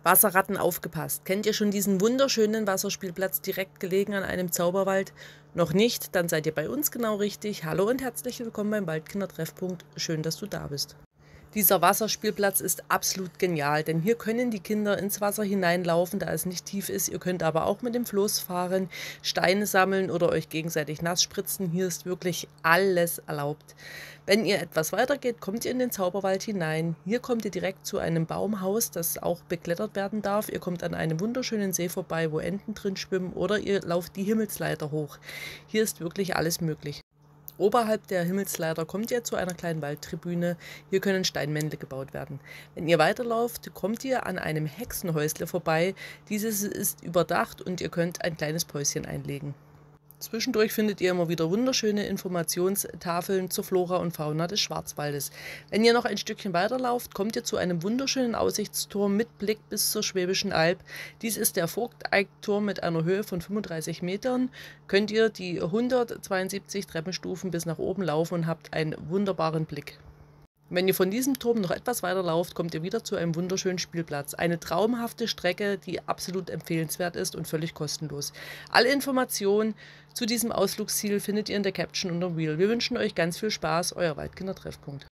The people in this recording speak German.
Wasserratten aufgepasst. Kennt ihr schon diesen wunderschönen Wasserspielplatz direkt gelegen an einem Zauberwald? Noch nicht? Dann seid ihr bei uns genau richtig. Hallo und herzlich willkommen beim Waldkindertreffpunkt. Schön, dass du da bist. Dieser Wasserspielplatz ist absolut genial, denn hier können die Kinder ins Wasser hineinlaufen, da es nicht tief ist. Ihr könnt aber auch mit dem Floß fahren, Steine sammeln oder euch gegenseitig nass spritzen. Hier ist wirklich alles erlaubt. Wenn ihr etwas weiter geht, kommt ihr in den Zauberwald hinein. Hier kommt ihr direkt zu einem Baumhaus, das auch beklettert werden darf. Ihr kommt an einem wunderschönen See vorbei, wo Enten drin schwimmen, oder ihr lauft die Himmelsleiter hoch. Hier ist wirklich alles möglich. Oberhalb der Himmelsleiter kommt ihr zu einer kleinen Waldtribüne. Hier können Steinmäntel gebaut werden. Wenn ihr weiterlauft, kommt ihr an einem Hexenhäusle vorbei. Dieses ist überdacht und ihr könnt ein kleines Päuschen einlegen. Zwischendurch findet ihr immer wieder wunderschöne Informationstafeln zur Flora und Fauna des Schwarzwaldes. Wenn ihr noch ein Stückchen weiterlauft, kommt ihr zu einem wunderschönen Aussichtsturm mit Blick bis zur Schwäbischen Alb. Dies ist der Vogteckturm mit einer Höhe von 35 Metern. Könnt ihr die 172 Treppenstufen bis nach oben laufen und habt einen wunderbaren Blick. Wenn ihr von diesem Turm noch etwas weiter lauft, kommt ihr wieder zu einem wunderschönen Spielplatz. Eine traumhafte Strecke, die absolut empfehlenswert ist und völlig kostenlos. Alle Informationen zu diesem Ausflugsziel findet ihr in der Caption unter dem Reel. Wir wünschen euch ganz viel Spaß, euer Waldkindertreffpunkt.